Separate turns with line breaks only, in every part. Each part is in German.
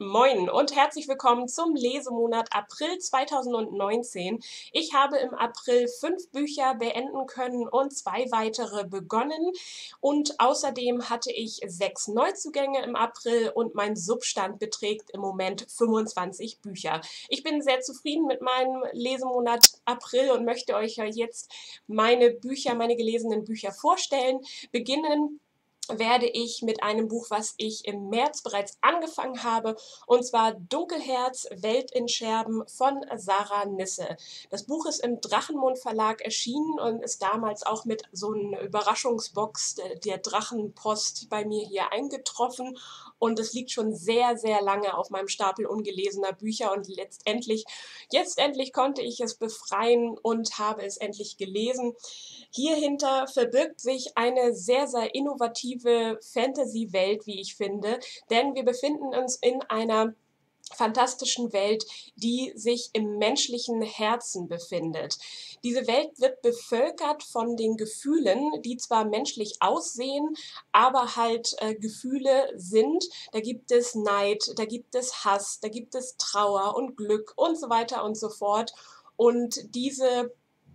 Moin und herzlich willkommen zum Lesemonat April 2019. Ich habe im April 5 Bücher beenden können und 2 weitere begonnen. Und außerdem hatte ich 6 Neuzugänge im April und mein Substand beträgt im Moment 25 Bücher. Ich bin sehr zufrieden mit meinem Lesemonat April und möchte euch ja jetzt meine gelesenen Bücher vorstellen. Beginnen werde ich mit einem Buch, was ich im März bereits angefangen habe, und zwar Dunkelherz, Welt in Scherben von Sarah Nisse. Das Buch ist im Drachenmund Verlag erschienen und ist damals auch mit so einer Überraschungsbox der Drachenpost bei mir hier eingetroffen. Und es liegt schon sehr, sehr lange auf meinem Stapel ungelesener Bücher und jetzt endlich konnte ich es befreien und habe es endlich gelesen. Hierhinter verbirgt sich eine sehr, sehr innovative Fantasy-Welt, wie ich finde, denn wir befinden uns in einer fantastischen Welt, die sich im menschlichen Herzen befindet. Diese Welt wird bevölkert von den Gefühlen, die zwar menschlich aussehen, aber halt Gefühle sind. Da gibt es Neid, da gibt es Hass, da gibt es Trauer und Glück und so weiter und so fort. Und diese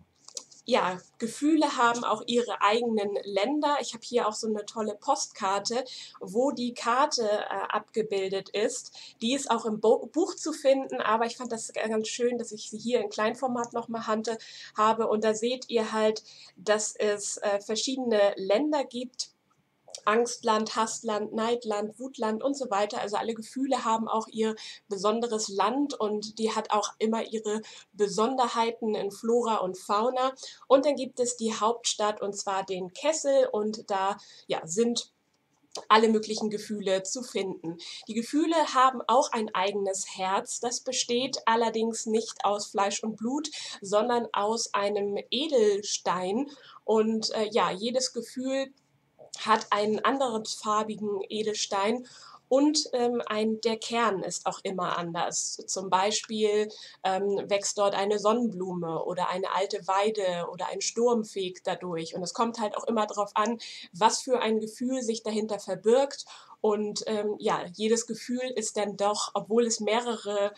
Gefühle haben auch ihre eigenen Länder. Ich habe hier auch so eine tolle Postkarte, wo die Karte abgebildet ist. Die ist auch im Buch zu finden, aber ich fand das ganz schön, dass ich sie hier in Kleinformat nochmal habe. Und da seht ihr halt, dass es verschiedene Länder gibt. Angstland, Hassland, Neidland, Wutland und so weiter. Also alle Gefühle haben auch ihr besonderes Land und die hat auch immer ihre Besonderheiten in Flora und Fauna. Und dann gibt es die Hauptstadt und zwar den Kessel und da sind alle möglichen Gefühle zu finden. Die Gefühle haben auch ein eigenes Herz. Das besteht allerdings nicht aus Fleisch und Blut, sondern aus einem Edelstein. Und jedes Gefühl hat einen anderen farbigen Edelstein und der Kern ist auch immer anders. Zum Beispiel wächst dort eine Sonnenblume oder eine alte Weide oder ein Sturm fegt dadurch. Und es kommt halt auch immer darauf an, was für ein Gefühl sich dahinter verbirgt. Und jedes Gefühl ist dann doch, obwohl es mehrere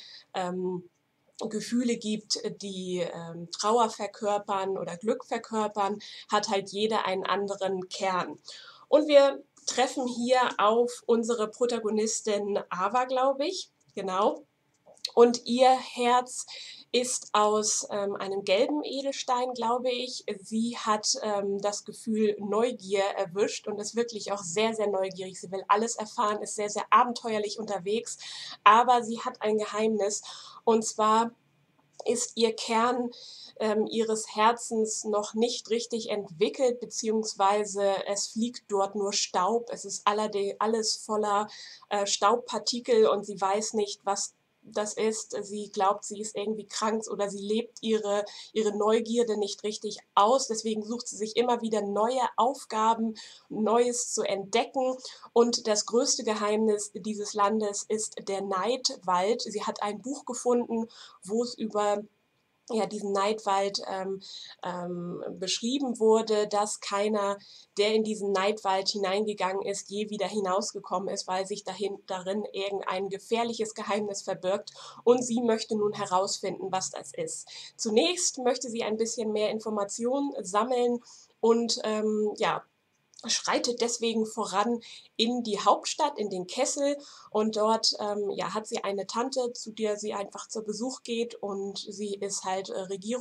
Gefühle gibt, die Trauer verkörpern oder Glück verkörpern, hat halt jeder einen anderen Kern. Und wir treffen hier auf unsere Protagonistin Ava, glaube ich. Genau. Und ihr Herz ist aus einem gelben Edelstein, glaube ich. Sie hat das Gefühl Neugier erwischt und ist wirklich auch sehr, sehr neugierig. Sie will alles erfahren, ist sehr, sehr abenteuerlich unterwegs, aber sie hat ein Geheimnis. Und zwar ist ihr Kern ihres Herzens noch nicht richtig entwickelt, beziehungsweise es fliegt dort nur Staub. Es ist alles voller Staubpartikel und sie weiß nicht, was das ist. Sie glaubt, sie ist irgendwie krank oder sie lebt ihre Neugierde nicht richtig aus. Deswegen sucht sie sich immer wieder neue Aufgaben, Neues zu entdecken. Und das größte Geheimnis dieses Landes ist der Neidwald. Sie hat ein Buch gefunden, wo es über diesen Neidwald beschrieben wurde, dass keiner, der in diesen Neidwald hineingegangen ist, je wieder hinausgekommen ist, weil sich darin irgendein gefährliches Geheimnis verbirgt und sie möchte nun herausfinden, was das ist. Zunächst möchte sie ein bisschen mehr Informationen sammeln und schreitet deswegen voran in die Hauptstadt, in den Kessel und dort hat sie eine Tante, zu der sie einfach zu Besuch geht und sie ist halt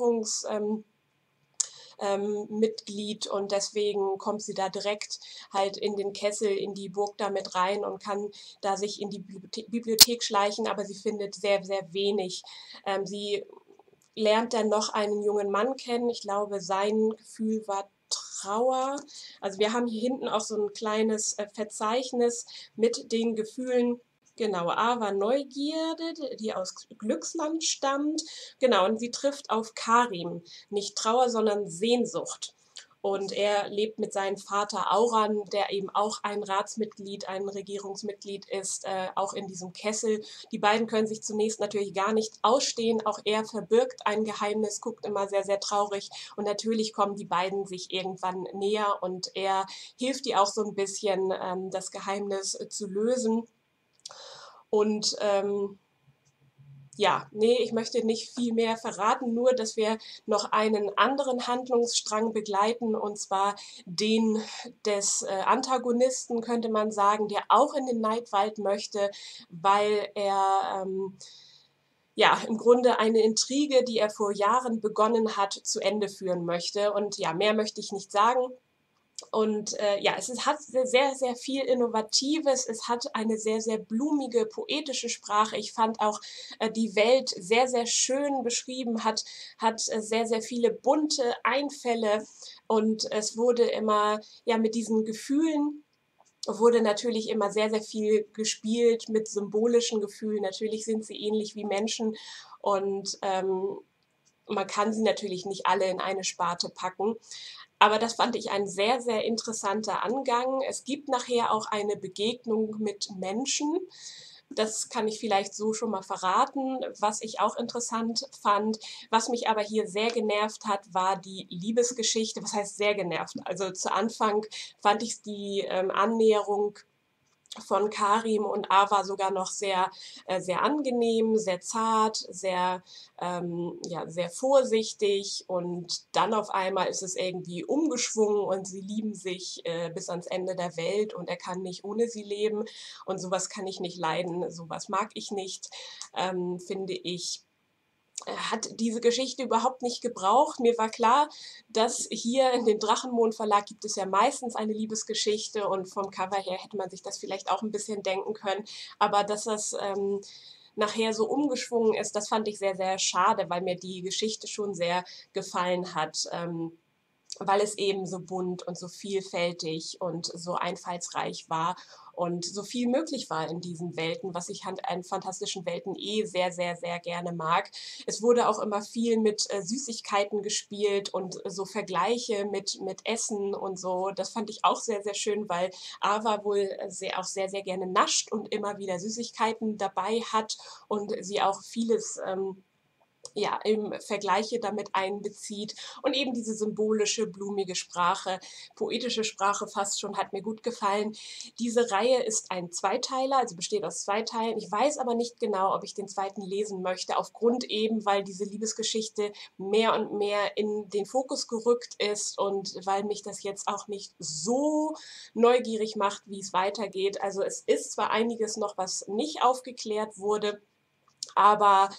Mitglied und deswegen kommt sie da direkt halt in den Kessel, in die Burg da mit rein und kann da sich in die Bibliothek schleichen, aber sie findet sehr, sehr wenig. Sie lernt dann noch einen jungen Mann kennen. Ich glaube, sein Gefühl war Trauer. Also wir haben hier hinten auch so ein kleines Verzeichnis mit den Gefühlen. Genau, A war Neugierde, die aus Glücksland stammt. Genau, und sie trifft auf Karim. Nicht Trauer, sondern Sehnsucht. Und er lebt mit seinem Vater Auran, der eben auch ein Ratsmitglied, ein Regierungsmitglied ist, auch in diesem Kessel. Die beiden können sich zunächst natürlich gar nicht ausstehen. Auch er verbirgt ein Geheimnis, guckt immer sehr, sehr traurig. Und natürlich kommen die beiden sich irgendwann näher und er hilft ihr auch so ein bisschen, das Geheimnis zu lösen. Und ja, nee, ich möchte nicht viel mehr verraten, nur dass wir noch einen anderen Handlungsstrang begleiten, und zwar den des Antagonisten, könnte man sagen, der auch in den Neidwald möchte, weil er ja, im Grunde eine Intrige, die er vor Jahren begonnen hat, zu Ende führen möchte. Und ja, mehr möchte ich nicht sagen. Und ja, hat sehr, sehr viel Innovatives. Es hat eine sehr, sehr blumige, poetische Sprache. Ich fand auch die Welt sehr, sehr schön beschrieben, hat sehr, sehr viele bunte Einfälle. Und es wurde immer ja mit diesen Gefühlen wurde natürlich immer sehr, sehr viel gespielt mit symbolischen Gefühlen. Natürlich sind sie ähnlich wie Menschen, und man kann sie natürlich nicht alle in eine Sparte packen. Aber das fand ich ein sehr, sehr interessanter Angang. Es gibt nachher auch eine Begegnung mit Menschen. Das kann ich vielleicht so schon mal verraten, was ich auch interessant fand. Was mich aber hier sehr genervt hat, war die Liebesgeschichte. Was heißt sehr genervt? Also zu Anfang fand ich die Annäherung von Karim und Ava sogar noch sehr angenehm, sehr zart, ja, sehr vorsichtig, und dann auf einmal ist es irgendwie umgeschwungen und sie lieben sich bis ans Ende der Welt und er kann nicht ohne sie leben, und sowas kann ich nicht leiden, sowas mag ich nicht, finde ich. Hat diese Geschichte überhaupt nicht gebraucht. Mir war klar, dass hier in dem Drachenmond Verlag gibt es ja meistens eine Liebesgeschichte, und vom Cover her hätte man sich das vielleicht auch ein bisschen denken können. Aber dass das nachher so umgeschwungen ist, das fand ich sehr, sehr schade, weil mir die Geschichte schon sehr gefallen hat. Weil es eben so bunt und so vielfältig und so einfallsreich war und so viel möglich war in diesen Welten, was ich an fantastischen Welten sehr, sehr, sehr gerne mag. Es wurde auch immer viel mit Süßigkeiten gespielt und so Vergleiche mit Essen und so. Das fand ich auch sehr, sehr schön, weil Ava wohl auch sehr, sehr gerne nascht und immer wieder Süßigkeiten dabei hat und sie auch vieles ja, im Vergleiche damit einbezieht, und eben diese symbolische, blumige Sprache, poetische Sprache fast schon, hat mir gut gefallen. Diese Reihe ist ein Zweiteiler, also besteht aus 2 Teilen. Ich weiß aber nicht genau, ob ich den zweiten lesen möchte, aufgrund eben, weil diese Liebesgeschichte mehr und mehr in den Fokus gerückt ist und weil mich das jetzt auch nicht so neugierig macht, wie es weitergeht. Also es ist zwar einiges noch, was nicht aufgeklärt wurde, aber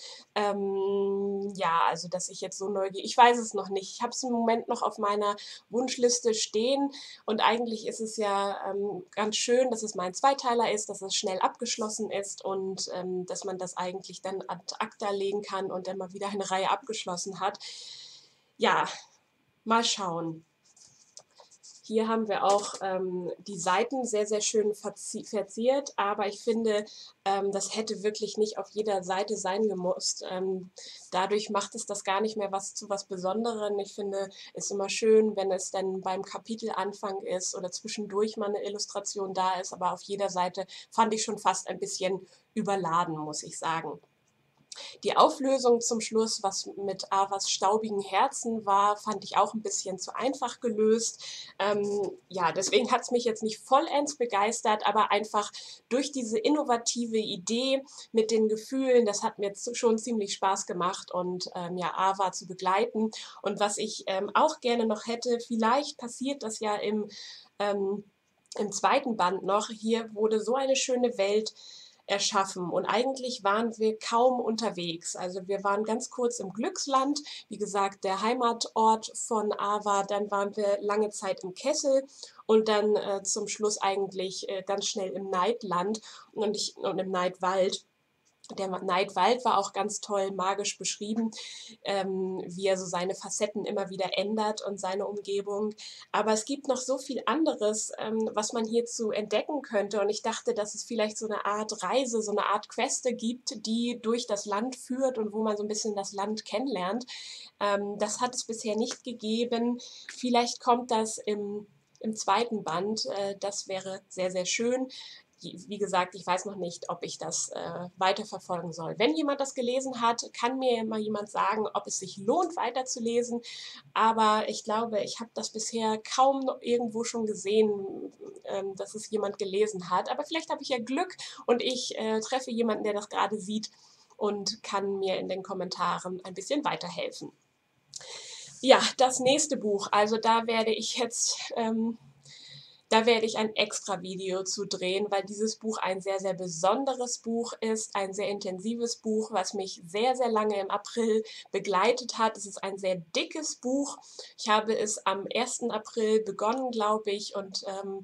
ja, also dass ich jetzt so neugierig, ich weiß es noch nicht. Ich habe es im Moment noch auf meiner Wunschliste stehen, und eigentlich ist es ja ganz schön, dass es mal ein Zweiteiler ist, dass es schnell abgeschlossen ist, und dass man das eigentlich dann ad acta legen kann und dann mal wieder eine Reihe abgeschlossen hat. Ja, mal schauen. Hier haben wir auch die Seiten sehr, sehr schön verziert, aber ich finde, das hätte wirklich nicht auf jeder Seite sein gemusst. Dadurch macht es das gar nicht mehr zu was Besonderem. Ich finde es ist immer schön, wenn es dann beim Kapitelanfang ist oder zwischendurch mal eine Illustration da ist, aber auf jeder Seite fand ich schon fast ein bisschen überladen, muss ich sagen. Die Auflösung zum Schluss, was mit Avas staubigen Herzen war, fand ich auch ein bisschen zu einfach gelöst. Ja, deswegen hat es mich jetzt nicht vollends begeistert, aber einfach durch diese innovative Idee mit den Gefühlen, das hat mir schon ziemlich Spaß gemacht, und ja, Ava zu begleiten. Und was ich auch gerne noch hätte, vielleicht passiert das ja ähm, im zweiten Band noch. Hier wurde so eine schöne Welt erschaffen, und eigentlich waren wir kaum unterwegs. Also wir waren ganz kurz im Glücksland, wie gesagt, der Heimatort von Ava, dann waren wir lange Zeit im Kessel und dann zum Schluss eigentlich ganz schnell im Neidland und im Neidwald. Der Neidwald war auch ganz toll magisch beschrieben, wie er so seine Facetten immer wieder ändert und seine Umgebung. Aber es gibt noch so viel anderes, was man hierzu entdecken könnte. Und ich dachte, dass es vielleicht so eine Art Reise, so eine Art Queste gibt, die durch das Land führt und wo man so ein bisschen das Land kennenlernt. Das hat es bisher nicht gegeben. Vielleicht kommt das im zweiten Band. Das wäre sehr, sehr schön. wie gesagt, ich weiß noch nicht, ob ich das weiterverfolgen soll. Wenn jemand das gelesen hat, kann mir mal jemand sagen, ob es sich lohnt, weiterzulesen. Aber ich glaube, ich habe das bisher kaum noch irgendwo schon gesehen, dass es jemand gelesen hat. Aber vielleicht habe ich ja Glück und ich treffe jemanden, der das gerade sieht und kann mir in den Kommentaren ein bisschen weiterhelfen. Ja, das nächste Buch. Also da werde ich ein extra Video zu drehen, weil dieses Buch ein sehr, sehr besonderes Buch ist, ein sehr intensives Buch, was mich sehr, sehr lange im April begleitet hat. Es ist ein sehr dickes Buch. Ich habe es am 1. April begonnen, glaube ich, und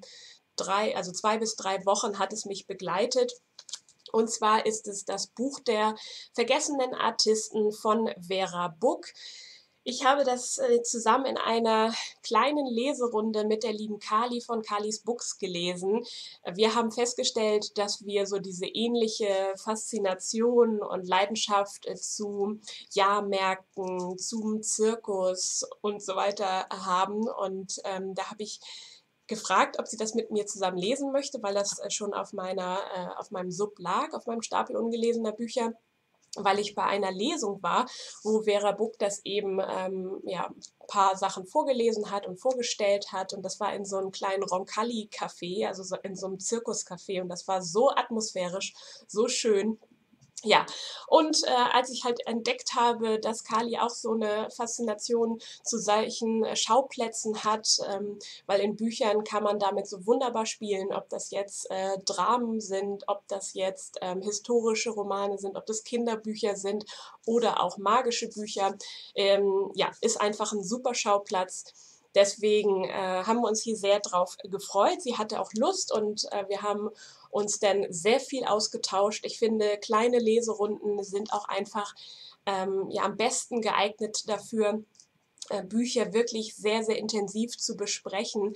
2 bis 3 Wochen hat es mich begleitet. Und zwar ist es das Buch der vergessenen Artisten von Vera Buck. Ich habe das zusammen in einer kleinen Leserunde mit der lieben Kali von Kalis Books gelesen. Wir haben festgestellt, dass wir so diese ähnliche Faszination und Leidenschaft zu Jahrmärkten, zum Zirkus und so weiter haben. Und da habe ich gefragt, ob sie das mit mir zusammen lesen möchte, weil das schon auf meinem Sub lag, auf meinem Stapel ungelesener Bücher, weil ich bei einer Lesung war, wo Vera Buck das eben ja, ein paar Sachen vorgelesen hat und vorgestellt hat. Und das war in so einem kleinen Roncalli-Café, also so in so einem Zirkuscafé. Und das war so atmosphärisch, so schön. Ja, und als ich halt entdeckt habe, dass Kali auch so eine Faszination zu solchen Schauplätzen hat, weil in Büchern kann man damit so wunderbar spielen, ob das jetzt Dramen sind, ob das jetzt historische Romane sind, ob das Kinderbücher sind oder auch magische Bücher. Ja, ist einfach ein super Schauplatz. Deswegen haben wir uns hier sehr drauf gefreut. Sie hatte auch Lust und wir haben uns dann sehr viel ausgetauscht. Ich finde, kleine Leserunden sind auch einfach ja, am besten geeignet dafür, Bücher wirklich sehr, sehr intensiv zu besprechen.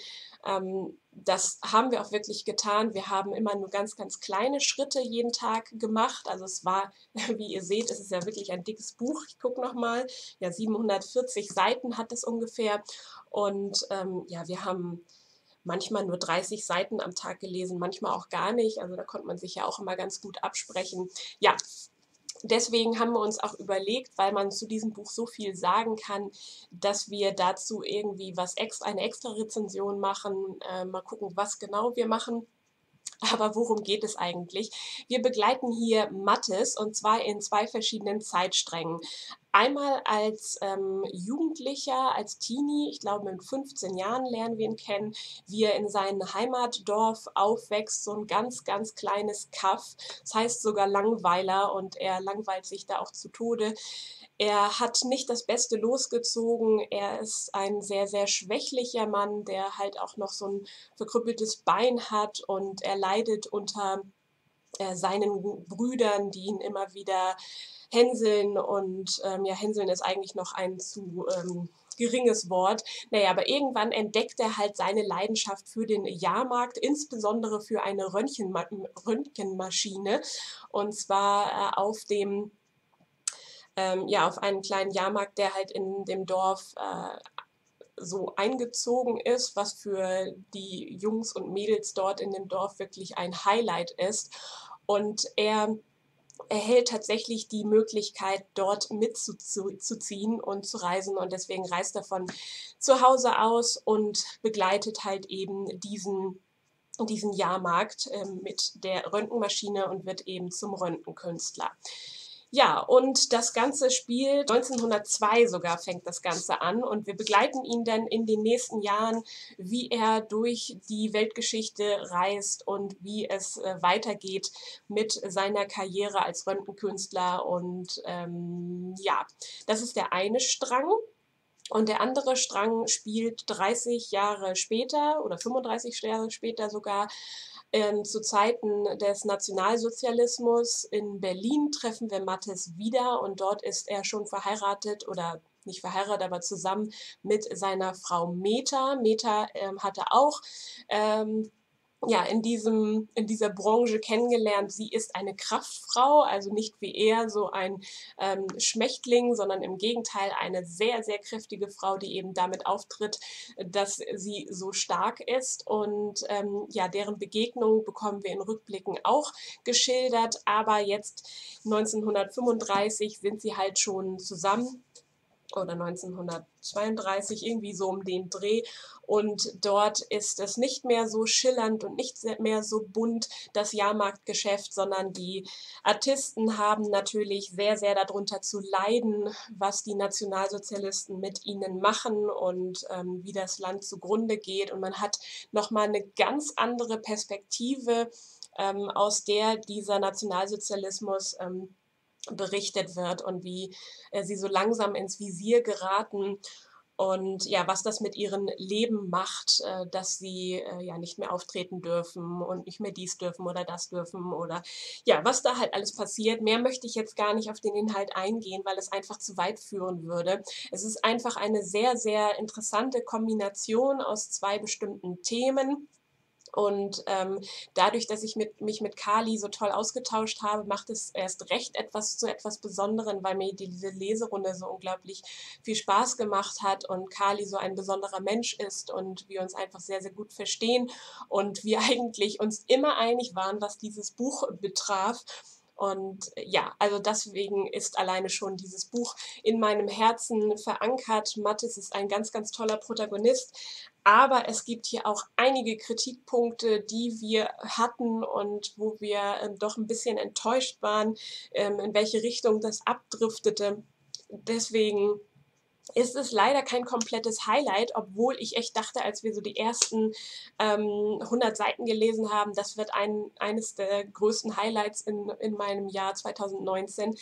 Das haben wir auch wirklich getan. Wir haben immer nur ganz, ganz kleine Schritte jeden Tag gemacht. Also es war, wie ihr seht, es ist ja wirklich ein dickes Buch. Ich gucke nochmal, ja, 740 Seiten hat es ungefähr. Und ja, wir haben manchmal nur 30 Seiten am Tag gelesen, manchmal auch gar nicht. Also da konnte man sich ja auch immer ganz gut absprechen. Ja, deswegen haben wir uns auch überlegt, weil man zu diesem Buch so viel sagen kann, dass wir dazu irgendwie eine extra Rezension machen. Mal gucken, was genau wir machen. Aber worum geht es eigentlich? Wir begleiten hier Mathis und zwar in 2 verschiedenen Zeitsträngen. Einmal als Jugendlicher, als Teenie, ich glaube mit 15 Jahren lernen wir ihn kennen, wie er in seinem Heimatdorf aufwächst, so ein ganz, ganz kleines Kaff, das heißt sogar Langweiler und er langweilt sich da auch zu Tode. Er hat nicht das Beste losgezogen, er ist ein sehr, sehr schwächlicher Mann, der halt auch noch so ein verkrüppeltes Bein hat und er leidet unter seinen Brüdern, die ihn immer wieder hänseln und ja, hänseln ist eigentlich noch ein zu geringes Wort. Naja, aber irgendwann entdeckt er halt seine Leidenschaft für den Jahrmarkt, insbesondere für eine Röntgenmaschine und zwar ja, auf einen kleinen Jahrmarkt, der halt in dem Dorf so eingezogen ist, was für die Jungs und Mädels dort in dem Dorf wirklich ein Highlight ist. Und er erhält tatsächlich die Möglichkeit, dort mitzuziehen und zu reisen. Und deswegen reist er von zu Hause aus und begleitet halt eben diesen Jahrmarkt mit der Röntgenmaschine und wird eben zum Röntgenkünstler. Ja, und das Ganze spielt 1902 sogar fängt das Ganze an und wir begleiten ihn dann in den nächsten Jahren, wie er durch die Weltgeschichte reist und wie es weitergeht mit seiner Karriere als Röntgenkünstler und ja, das ist der eine Strang. Und der andere Strang spielt 30 Jahre später oder 35 Jahre später sogar. Zu Zeiten des Nationalsozialismus in Berlin treffen wir Mathis wieder und dort ist er schon verheiratet oder nicht verheiratet, aber zusammen mit seiner Frau Meta. Meta hatte auch ja, in dieser Branche kennengelernt. Sie ist eine Kraftfrau, also nicht wie er so ein Schmächtling, sondern im Gegenteil eine sehr, sehr kräftige Frau, die eben damit auftritt, dass sie so stark ist. Und ja, deren Begegnung bekommen wir in Rückblicken auch geschildert. Aber jetzt 1935 sind sie halt schon zusammen oder 1932, irgendwie so um den Dreh. Und dort ist es nicht mehr so schillernd und nicht mehr so bunt, das Jahrmarktgeschäft, sondern die Artisten haben natürlich sehr, sehr darunter zu leiden, was die Nationalsozialisten mit ihnen machen und wie das Land zugrunde geht. Und man hat nochmal eine ganz andere Perspektive, aus der dieser Nationalsozialismus berichtet wird und wie sie so langsam ins Visier geraten und ja, was das mit ihrem Leben macht, dass sie ja nicht mehr auftreten dürfen und nicht mehr dies dürfen oder das dürfen oder ja, was da halt alles passiert. Mehr möchte ich jetzt gar nicht auf den Inhalt eingehen, weil es einfach zu weit führen würde. Es ist einfach eine sehr, sehr interessante Kombination aus zwei bestimmten Themen. Und dadurch, dass ich mich mit Kali so toll ausgetauscht habe, macht es erst recht etwas zu etwas Besonderen, weil mir diese Leserunde so unglaublich viel Spaß gemacht hat und Kali so ein besonderer Mensch ist und wir uns einfach sehr, sehr gut verstehen und wir eigentlich uns immer einig waren, was dieses Buch betraf. Und ja, also deswegen ist alleine schon dieses Buch in meinem Herzen verankert. Mattis ist ein ganz, ganz toller Protagonist. Aber es gibt hier auch einige Kritikpunkte, die wir hatten und wo wir doch ein bisschen enttäuscht waren, in welche Richtung das abdriftete. Deswegen ist es leider kein komplettes Highlight, obwohl ich echt dachte, als wir so die ersten 100 Seiten gelesen haben, das wird eines der größten Highlights in meinem Jahr 2019.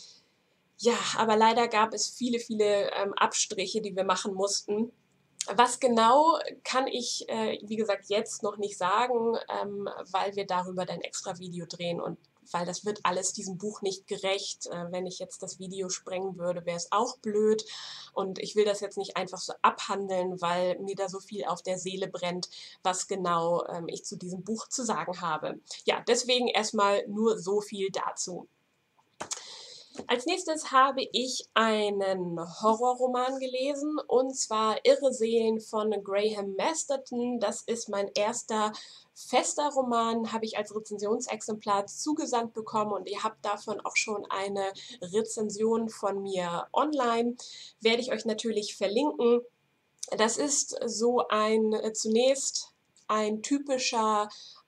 Ja, aber leider gab es viele, viele Abstriche, die wir machen mussten. Was genau kann ich, wie gesagt, jetzt noch nicht sagen, weil wir darüber dann extra Video drehen und weil das wird alles diesem Buch nicht gerecht. Wenn ich jetzt das Video sprengen würde, wäre es auch blöd. Und ich will das jetzt nicht einfach so abhandeln, weil mir da so viel auf der Seele brennt, was genau ich zu diesem Buch zu sagen habe. Ja, deswegen erstmal nur so viel dazu. Als nächstes habe ich einen Horrorroman gelesen, und zwar Irre Seelen von Graham Masterton. Das ist mein erster fester Roman, habe ich als Rezensionsexemplar zugesandt bekommen und ihr habt davon auch schon eine Rezension von mir online. Werde ich euch natürlich verlinken. Das ist so zunächst ein typischer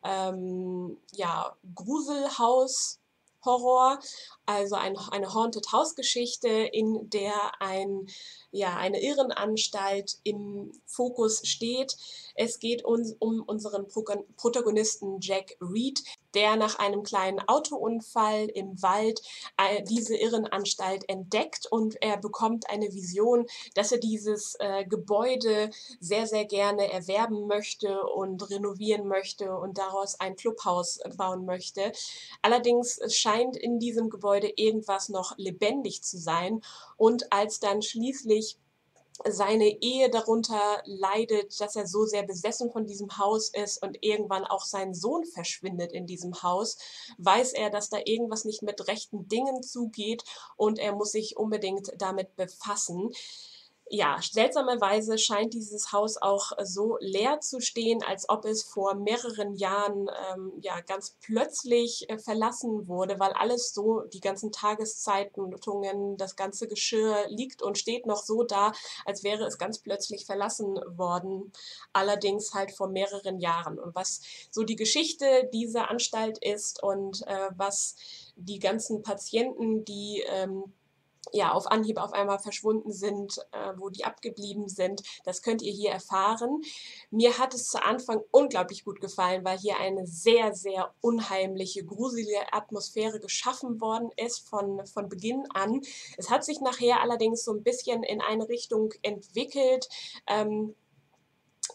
ja, Gruselhaus-Horror, also eine Haunted House-Geschichte, in der ja, eine Irrenanstalt im Fokus steht. Es geht um unseren Protagonisten Jack Reed, der nach einem kleinen Autounfall im Wald diese Irrenanstalt entdeckt und er bekommt eine Vision, dass er dieses Gebäude sehr, sehr gerne erwerben möchte und renovieren möchte und daraus ein Clubhaus bauen möchte. Allerdings scheint in diesem Gebäude irgendwas noch lebendig zu sein und als dann schließlich seine Ehe darunter leidet, dass er so sehr besessen von diesem Haus ist und irgendwann auch sein Sohn verschwindet in diesem Haus, weiß er, dass da irgendwas nicht mit rechten Dingen zugeht und er muss sich unbedingt damit befassen. Ja, seltsamerweise scheint dieses Haus auch so leer zu stehen, als ob es vor mehreren Jahren ja ganz plötzlich verlassen wurde, weil alles so, die ganzen Tageszeitungen, das ganze Geschirr liegt und steht noch so da, als wäre es ganz plötzlich verlassen worden, allerdings halt vor mehreren Jahren. Und was so die Geschichte dieser Anstalt ist und was die ganzen Patienten, die ja, auf Anhieb auf einmal verschwunden sind, wo die abgeblieben sind. Das könnt ihr hier erfahren. Mir hat es zu Anfang unglaublich gut gefallen, weil hier eine sehr, sehr unheimliche, gruselige Atmosphäre geschaffen worden ist von Beginn an. Es hat sich nachher allerdings so ein bisschen in eine Richtung entwickelt,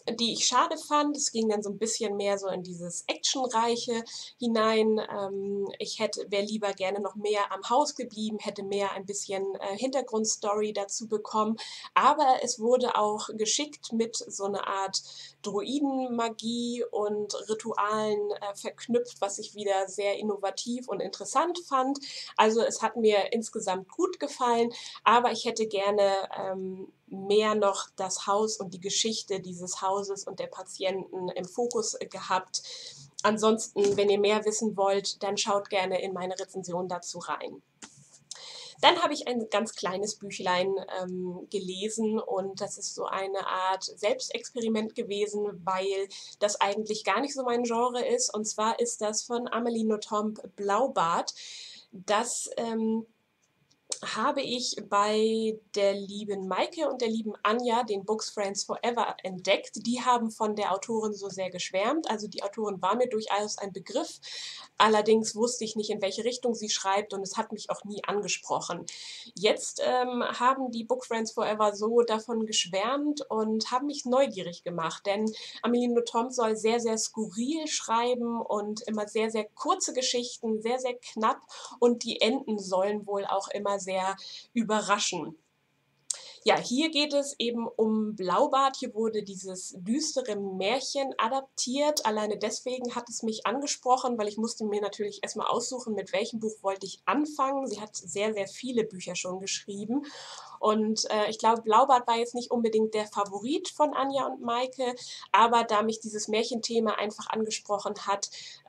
die ich schade fand. Es ging dann so ein bisschen mehr so in dieses Actionreiche hinein. Ich wäre lieber gerne noch mehr am Haus geblieben, hätte mehr ein bisschen Hintergrundstory dazu bekommen. Aber es wurde auch geschickt mit so einer Art Druidenmagie und Ritualen verknüpft, was ich wieder sehr innovativ und interessant fand. Also es hat mir insgesamt gut gefallen, aber ich hätte gerne mehr noch das Haus und die Geschichte dieses Hauses und der Patienten im Fokus gehabt. Ansonsten, wenn ihr mehr wissen wollt, dann schaut gerne in meine Rezension dazu rein. Dann habe ich ein ganz kleines Büchlein gelesen und das ist so eine Art Selbstexperiment gewesen, weil das eigentlich gar nicht so mein Genre ist. Und zwar ist das von Amelie Nothomb Blaubart. Das habe ich bei der lieben Maike und der lieben Anja, den Books Friends Forever, entdeckt. Die haben von der Autorin so sehr geschwärmt. Also die Autorin war mir durchaus ein Begriff. Allerdings wusste ich nicht, in welche Richtung sie schreibt und es hat mich auch nie angesprochen. Jetzt haben die Book Friends Forever so davon geschwärmt und haben mich neugierig gemacht, denn Amelie Nothomb soll sehr, sehr skurril schreiben und immer sehr, sehr kurze Geschichten, sehr, sehr knapp und die Enden sollen wohl auch immer sehr überraschen. Ja, hier geht es eben um Blaubart. Hier wurde dieses düstere Märchen adaptiert. Alleine deswegen hat es mich angesprochen, weil ich musste mir natürlich erstmal aussuchen, mit welchem Buch wollte ich anfangen. Sie hat sehr, sehr viele Bücher schon geschrieben. Und ich glaube, Blaubart war jetzt nicht unbedingt der Favorit von Anja und Maike, aber da mich dieses Märchenthema einfach angesprochen hat,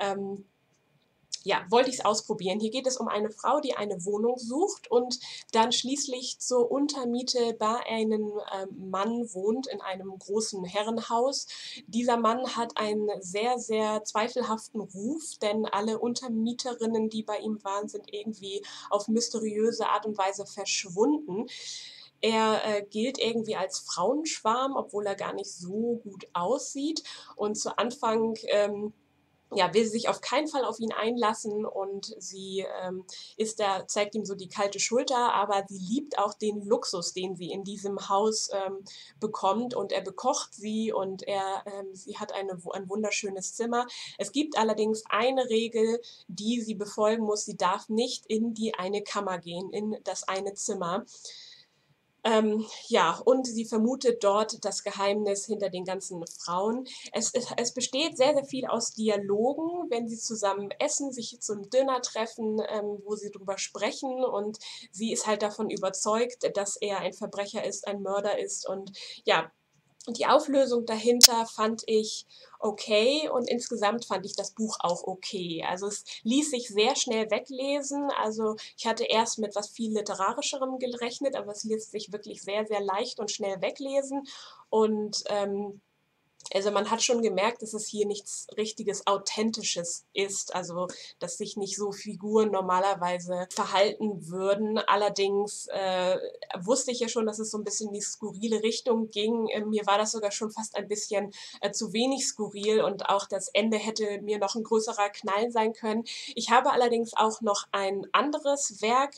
ja, wollte ich es ausprobieren. Hier geht es um eine Frau, die eine Wohnung sucht und dann schließlich zur Untermiete bei einem Mann wohnt in einem großen Herrenhaus. Dieser Mann hat einen sehr, sehr zweifelhaften Ruf, denn alle Untermieterinnen, die bei ihm waren, sind irgendwie auf mysteriöse Art und Weise verschwunden. Er gilt irgendwie als Frauenschwarm, obwohl er gar nicht so gut aussieht. Und zu Anfang ja, will sie sich auf keinen Fall auf ihn einlassen und sie zeigt ihm so die kalte Schulter, aber sie liebt auch den Luxus, den sie in diesem Haus bekommt und er bekocht sie und sie hat ein wunderschönes Zimmer. Es gibt allerdings eine Regel, die sie befolgen muss. Sie darf nicht in die eine Kammer gehen, in das eine Zimmer. Ja, und sie vermutet dort das Geheimnis hinter den ganzen Frauen. Es besteht sehr, sehr viel aus Dialogen, wenn sie zusammen essen, sich zum Dinner treffen, wo sie drüber sprechen und sie ist halt davon überzeugt, dass er ein Verbrecher ist, ein Mörder ist und ja, die Auflösung dahinter fand ich okay und insgesamt fand ich das Buch auch okay. Also es ließ sich sehr schnell weglesen. Also ich hatte erst mit was viel Literarischem gerechnet, aber es ließ sich wirklich sehr, sehr leicht und schnell weglesen. Und also man hat schon gemerkt, dass es hier nichts richtiges Authentisches ist, also dass sich nicht so Figuren normalerweise verhalten würden. Allerdings wusste ich ja schon, dass es so ein bisschen in die skurrile Richtung ging. Mir war das sogar schon fast ein bisschen zu wenig skurril und auch das Ende hätte mir noch ein größerer Knall sein können. Ich habe allerdings auch noch ein anderes Werk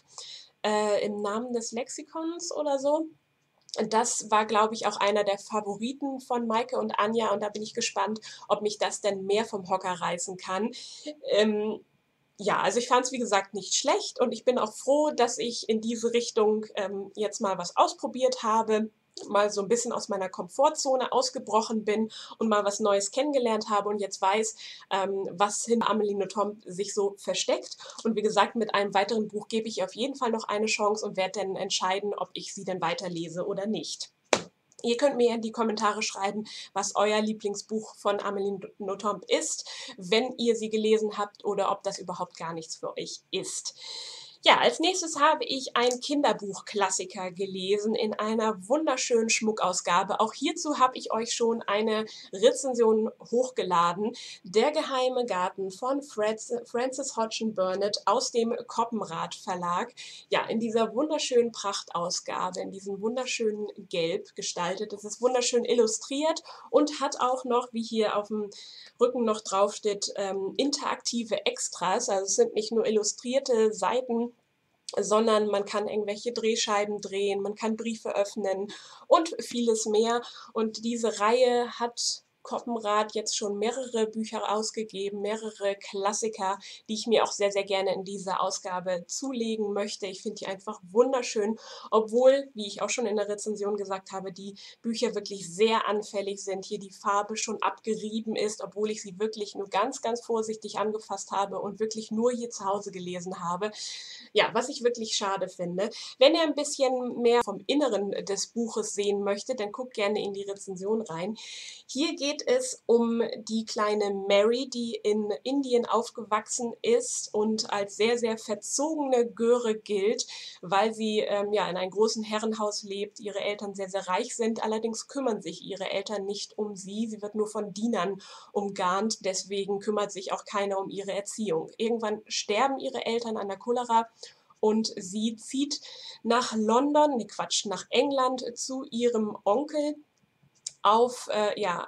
im Namen des Lexikons oder so. Das war, glaube ich, auch einer der Favoriten von Maike und Anja und da bin ich gespannt, ob mich das denn mehr vom Hocker reißen kann. Ähm, ja, also ich fand es wie gesagt nicht schlecht und ich bin auch froh, dass ich in diese Richtung jetzt mal was ausprobiert habe, mal so ein bisschen aus meiner Komfortzone ausgebrochen bin und mal was Neues kennengelernt habe und jetzt weiß, was hinter Amelie Nothomb sich so versteckt. Und wie gesagt, mit einem weiteren Buch gebe ich ihr auf jeden Fall noch eine Chance und werde dann entscheiden, ob ich sie denn weiterlese oder nicht. Ihr könnt mir in die Kommentare schreiben, was euer Lieblingsbuch von Amelie Nothomb ist, wenn ihr sie gelesen habt oder ob das überhaupt gar nichts für euch ist. Ja, als nächstes habe ich ein Kinderbuchklassiker gelesen in einer wunderschönen Schmuckausgabe. Auch hierzu habe ich euch schon eine Rezension hochgeladen. Der geheime Garten von Frances Hodgson Burnett aus dem Koppenrad Verlag. Ja, in dieser wunderschönen Prachtausgabe, in diesem wunderschönen Gelb gestaltet. Es ist wunderschön illustriert und hat auch noch, wie hier auf dem Rücken noch drauf steht, interaktive Extras. Also es sind nicht nur illustrierte Seiten sondern man kann irgendwelche Drehscheiben drehen, man kann Briefe öffnen und vieles mehr. Und diese Reihe hat Koppenrad jetzt schon mehrere Bücher ausgegeben, mehrere Klassiker, die ich mir auch sehr, sehr gerne in diese Ausgabe zulegen möchte. Ich finde die einfach wunderschön, obwohl, wie ich auch schon in der Rezension gesagt habe, die Bücher wirklich sehr anfällig sind. Hier die Farbe schon abgerieben ist, obwohl ich sie wirklich nur ganz, ganz vorsichtig angefasst habe und wirklich nur hier zu Hause gelesen habe. Ja, was ich wirklich schade finde. Wenn ihr ein bisschen mehr vom Inneren des Buches sehen möchtet, dann guckt gerne in die Rezension rein. Hier geht es um die kleine Mary, die in Indien aufgewachsen ist und als sehr, sehr verzogene Göre gilt, weil sie ja, in einem großen Herrenhaus lebt, ihre Eltern sehr, sehr reich sind. Allerdings kümmern sich ihre Eltern nicht um sie. Sie wird nur von Dienern umgarnt, deswegen kümmert sich auch keiner um ihre Erziehung. Irgendwann sterben ihre Eltern an der Cholera und sie zieht nach London, ne Quatsch, nach England zu ihrem Onkel auf ja,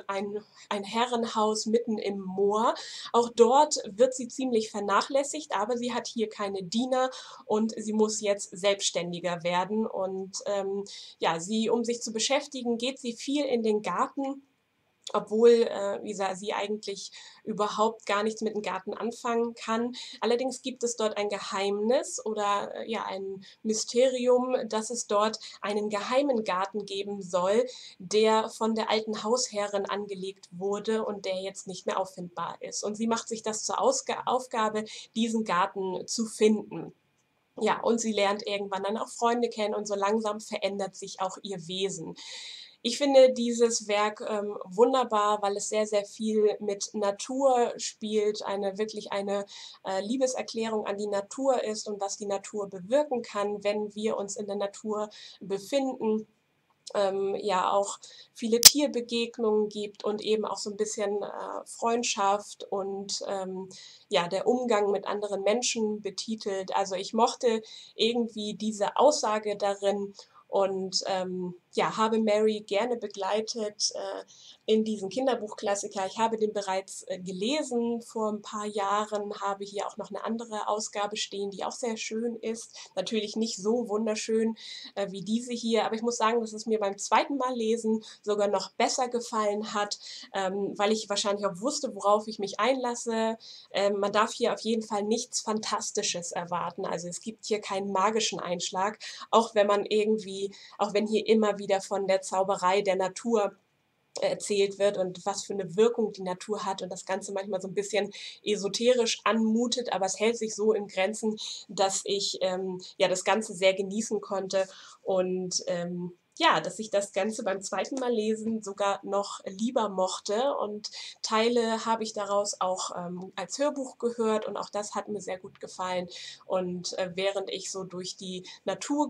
ein Herrenhaus mitten im Moor. Auch dort wird sie ziemlich vernachlässigt, aber sie hat hier keine Diener und sie muss jetzt selbstständiger werden. Und ja, um sich zu beschäftigen, geht sie viel in den Garten, obwohl, wie gesagt, sie eigentlich überhaupt gar nichts mit dem Garten anfangen kann. Allerdings gibt es dort ein Geheimnis oder ja, ein Mysterium, dass es dort einen geheimen Garten geben soll, der von der alten Hausherrin angelegt wurde und der jetzt nicht mehr auffindbar ist. Und sie macht sich das zur Aufgabe, diesen Garten zu finden. Ja, und sie lernt irgendwann dann auch Freunde kennen und so langsam verändert sich auch ihr Wesen. Ich finde dieses Werk wunderbar, weil es sehr, sehr viel mit Natur spielt, wirklich eine Liebeserklärung an die Natur ist und was die Natur bewirken kann, wenn wir uns in der Natur befinden. Ja auch viele Tierbegegnungen gibt und eben auch so ein bisschen Freundschaft und ja, der Umgang mit anderen Menschen betitelt. Also ich mochte irgendwie diese Aussage darin und ja, habe Mary gerne begleitet in diesen Kinderbuchklassiker. Ich habe den bereits gelesen vor ein paar Jahren, habe hier auch noch eine andere Ausgabe stehen, die auch sehr schön ist. Natürlich nicht so wunderschön wie diese hier, aber ich muss sagen, dass es mir beim zweiten Mal lesen sogar noch besser gefallen hat, weil ich wahrscheinlich auch wusste, worauf ich mich einlasse. Man darf hier auf jeden Fall nichts Fantastisches erwarten. Also es gibt hier keinen magischen Einschlag, auch wenn hier immer wieder von der Zauberei der Natur erzählt wird und was für eine Wirkung die Natur hat und das Ganze manchmal so ein bisschen esoterisch anmutet, aber es hält sich so in Grenzen, dass ich ja das Ganze sehr genießen konnte und ja, dass ich das Ganze beim zweiten Mal lesen sogar noch lieber mochte und Teile habe ich daraus auch als Hörbuch gehört und auch das hat mir sehr gut gefallen und während ich so durch die Natur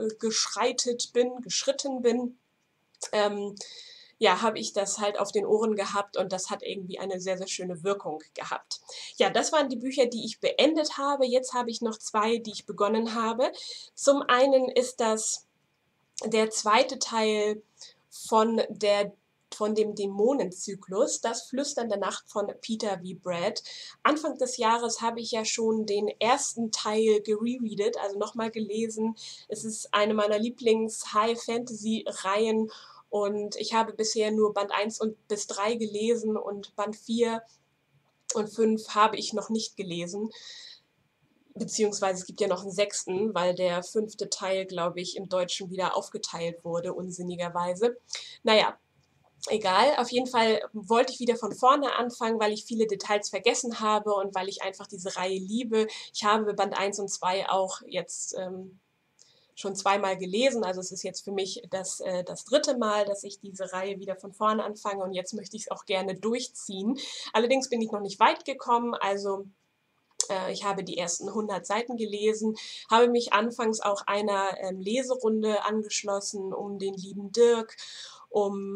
geschritten bin, ähm, ja, habe ich das halt auf den Ohren gehabt und das hat irgendwie eine sehr, sehr schöne Wirkung gehabt. Ja, das waren die Bücher, die ich beendet habe. Jetzt habe ich noch zwei, die ich begonnen habe. Zum einen ist das der zweite Teil von von dem Dämonenzyklus, das Flüstern der Nacht von Peter V. Brad. Anfang des Jahres habe ich ja schon den ersten Teil gerereadet, also nochmal gelesen. Es ist eine meiner Lieblings-High-Fantasy-Reihen und ich habe bisher nur Band 1 und bis 3 gelesen und Band 4 und 5 habe ich noch nicht gelesen. Beziehungsweise es gibt ja noch einen sechsten, weil der fünfte Teil, glaube ich, im Deutschen wieder aufgeteilt wurde, unsinnigerweise. Naja, egal. Auf jeden Fall wollte ich wieder von vorne anfangen, weil ich viele Details vergessen habe und weil ich einfach diese Reihe liebe. Ich habe Band 1 und 2 auch jetzt schon zweimal gelesen. Also es ist jetzt für mich das dritte Mal, dass ich diese Reihe wieder von vorne anfange und jetzt möchte ich es auch gerne durchziehen. Allerdings bin ich noch nicht weit gekommen, also ich habe die ersten 100 Seiten gelesen, habe mich anfangs auch einer Leserunde angeschlossen um den lieben Dirk, um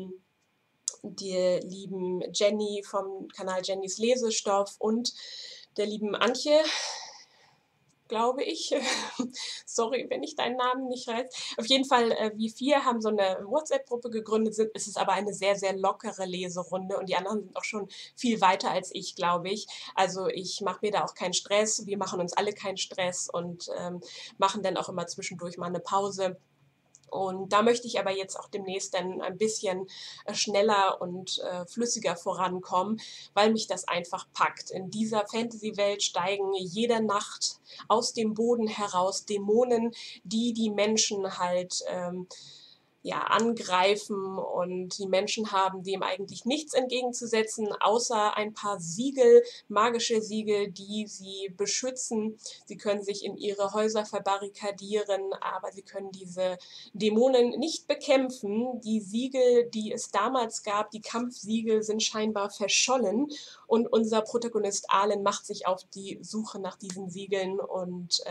die lieben Jenny vom Kanal Jennys Lesestoff und der lieben Antje. glaube ich. Sorry, wenn ich deinen Namen nicht weiß. Auf jeden Fall, wir 4 haben so eine WhatsApp-Gruppe gegründet, es ist aber eine sehr, sehr lockere Leserunde und die anderen sind auch schon viel weiter als ich, glaube ich. Also ich mache mir da auch keinen Stress, wir machen uns alle keinen Stress und machen dann auch immer zwischendurch mal eine Pause. Und da möchte ich aber jetzt auch demnächst dann ein bisschen schneller und flüssiger vorankommen, weil mich das einfach packt. In dieser Fantasy-Welt steigen jede Nacht aus dem Boden heraus Dämonen, die die Menschen halt ja, angreifen und die Menschen haben dem eigentlich nichts entgegenzusetzen, außer ein paar Siegel, magische Siegel, die sie beschützen. Sie können sich in ihre Häuser verbarrikadieren, aber sie können diese Dämonen nicht bekämpfen. Die Siegel, die es damals gab, die Kampfsiegel, sind scheinbar verschollen und unser Protagonist Arlen macht sich auf die Suche nach diesen Siegeln und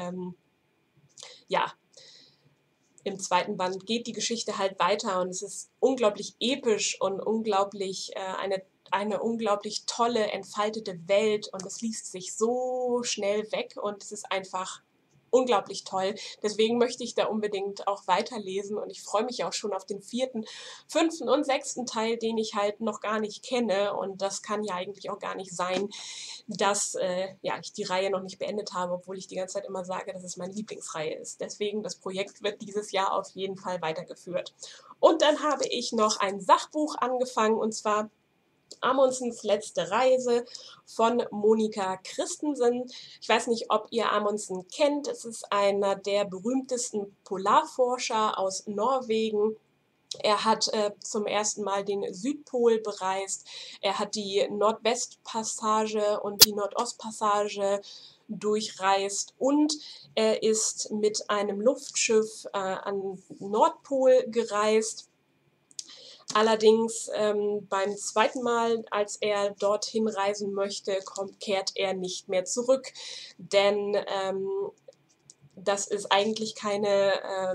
ja, im zweiten Band geht die Geschichte halt weiter und es ist unglaublich episch und unglaublich eine unglaublich tolle, entfaltete Welt und es liest sich so schnell weg und es ist einfach unglaublich toll. Deswegen möchte ich da unbedingt auch weiterlesen und ich freue mich auch schon auf den 4., 5. und 6. Teil, den ich halt noch gar nicht kenne und das kann ja eigentlich auch gar nicht sein, dass ja, ich die Reihe noch nicht beendet habe, obwohl ich die ganze Zeit immer sage, dass es meine Lieblingsreihe ist. Deswegen, das Projekt wird dieses Jahr auf jeden Fall weitergeführt. Und dann habe ich noch ein Sachbuch angefangen, und zwar Amundsens letzte Reise von Monika Christensen. Ich weiß nicht, ob ihr Amundsen kennt. Es ist einer der berühmtesten Polarforscher aus Norwegen. Er hat zum ersten Mal den Südpol bereist. Er hat die Nordwestpassage und die Nordostpassage durchreist und er ist mit einem Luftschiff an Nordpol gereist. Allerdings beim zweiten Mal, als er dorthin reisen möchte, kehrt er nicht mehr zurück, denn das ist eigentlich keine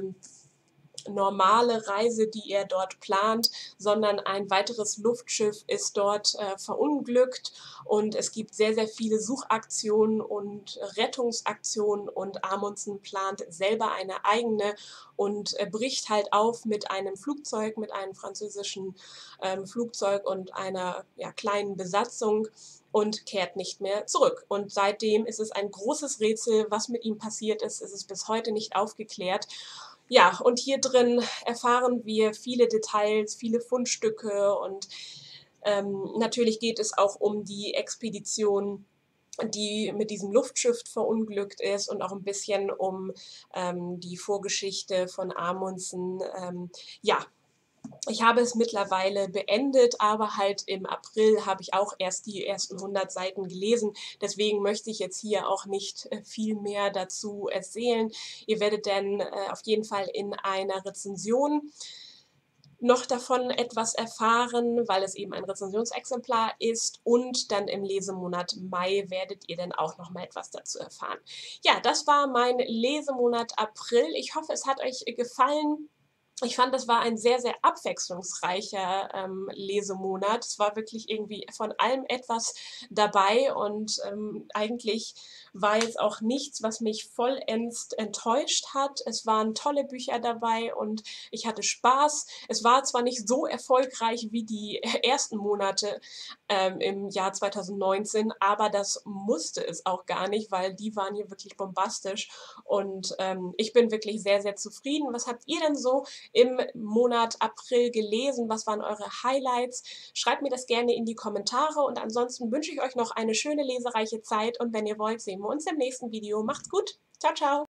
normale Reise, die er dort plant, sondern ein weiteres Luftschiff ist dort verunglückt und es gibt sehr, sehr viele Suchaktionen und Rettungsaktionen und Amundsen plant selber eine eigene und bricht halt auf mit einem Flugzeug, mit einem französischen Flugzeug und einer ja, kleinen Besatzung und kehrt nicht mehr zurück. Und seitdem ist es ein großes Rätsel, was mit ihm passiert ist. Es ist bis heute nicht aufgeklärt. Ja, und hier drin erfahren wir viele Details, viele Fundstücke und natürlich geht es auch um die Expedition, die mit diesem Luftschiff verunglückt ist und auch ein bisschen um die Vorgeschichte von Amundsen. Ja, ich habe es mittlerweile beendet, aber halt im April habe ich auch erst die ersten 100 Seiten gelesen. Deswegen möchte ich jetzt hier auch nicht viel mehr dazu erzählen. Ihr werdet dann auf jeden Fall in einer Rezension noch davon etwas erfahren, weil es eben ein Rezensionsexemplar ist und dann im Lesemonat Mai werdet ihr dann auch noch mal etwas dazu erfahren. Ja, das war mein Lesemonat April. Ich hoffe, es hat euch gefallen. Ich fand, das war ein sehr, sehr abwechslungsreicher Lesemonat. Es war wirklich irgendwie von allem etwas dabei und eigentlich war jetzt auch nichts, was mich vollends enttäuscht hat. Es waren tolle Bücher dabei und ich hatte Spaß. Es war zwar nicht so erfolgreich wie die ersten Monate im Jahr 2019, aber das musste es auch gar nicht, weil die waren hier wirklich bombastisch und ich bin wirklich sehr, sehr zufrieden. Was habt ihr denn so im Monat April gelesen? Was waren eure Highlights? Schreibt mir das gerne in die Kommentare und ansonsten wünsche ich euch noch eine schöne lesereiche Zeit und wenn ihr wollt, sehen wir uns im nächsten Video. Macht's gut. Ciao, ciao.